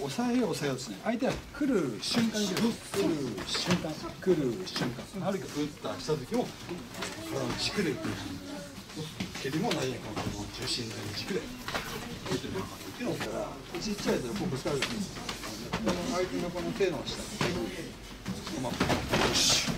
抑えようですね。相手は来る瞬間に来る瞬間あるいは打ったした時も体の軸で来る。蹴りも何かこの重心の軸で打ってるっていうのからちっちゃいとこうぶつかるんです。相手のこの手の下によし。